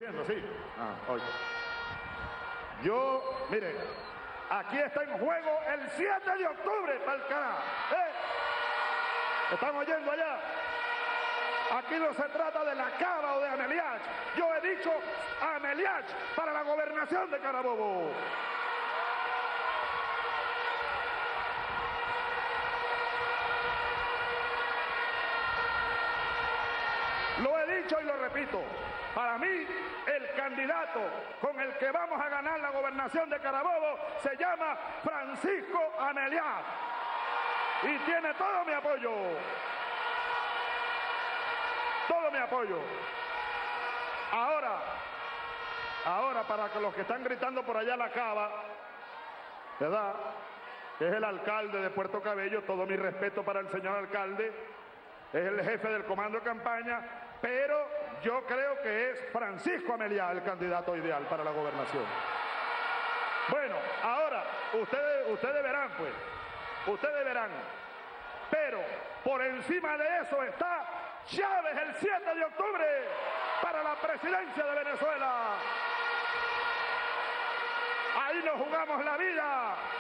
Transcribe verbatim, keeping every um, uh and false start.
Sí. Ah, oye. Yo, mire, aquí está en juego el siete de octubre para el Canadá. ¿Eh? ¿Están oyendo allá? Aquí no se trata de la Cava o de Ameliach. Yo he dicho Ameliach para la gobernación de Carabobo. Lo he dicho y lo repito. Para mí, el candidato con el que vamos a ganar la gobernación de Carabobo se llama Francisco Ameliach. Y tiene todo mi apoyo. Todo mi apoyo. Ahora, ahora para que los que están gritando por allá la Cava, ¿verdad? Que es el alcalde de Puerto Cabello, todo mi respeto para el señor alcalde, es el jefe del comando de campaña, pero yo creo que es Francisco Ameliach el candidato ideal para la gobernación. Bueno, ahora, ustedes, ustedes verán pues, ustedes verán, pero por encima de eso está Chávez el siete de octubre para la presidencia de Venezuela. Ahí nos jugamos la vida.